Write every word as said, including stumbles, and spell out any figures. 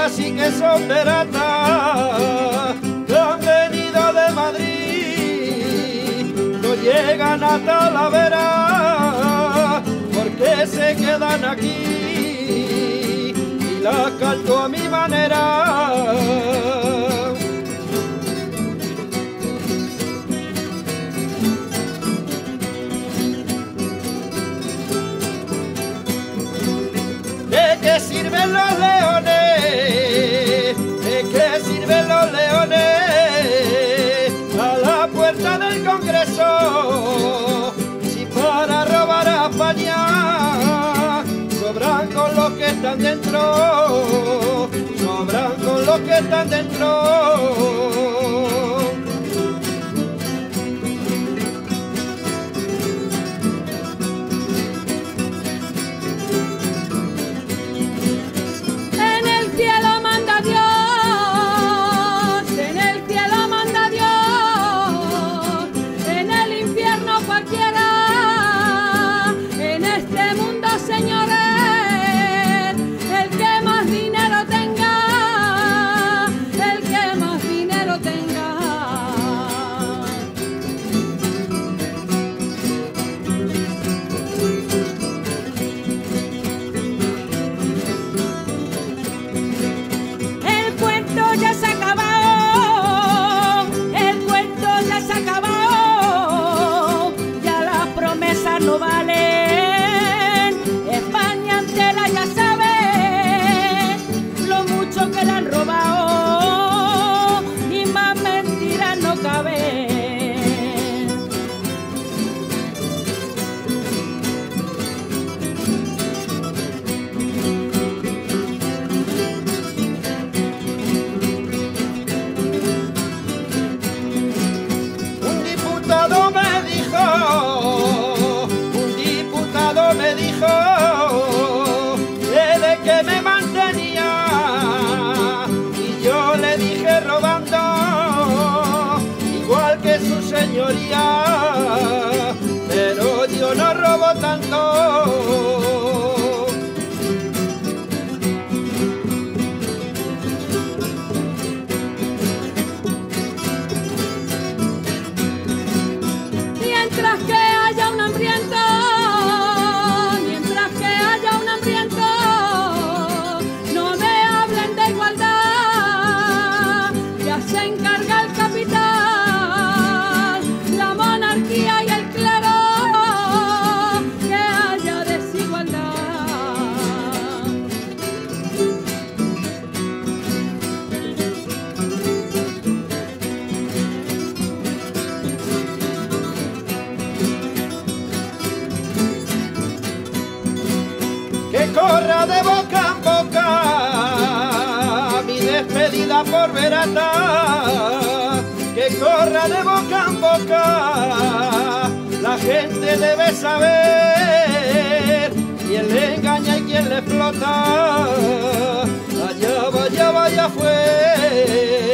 sí que son veratas, que han venido de Madrid, no llegan a Talavera, porque se quedan aquí y las canto a mi manera. ¿De qué sirven los leones? ¿De qué sirven los leones a la puerta del Congreso? Si para robar a España sobran con los que están dentro, sobran con los que están dentro. No valen, España entera ya sabe lo mucho que le han robado y más mentiras no caben. Un diputado me dijo, me dijo que de que me mantenía y yo le dije robando igual que su señoría, pero yo no robo tanto. Mientras que haya un hambriento, se encarga el capital, la monarquía y el clero, que haya desigualdad. Que corra de boca en boca mi despedida por verata, que corra de boca en boca, la gente debe saber quién le engaña y quién le explota. Allá vaya, vaya fue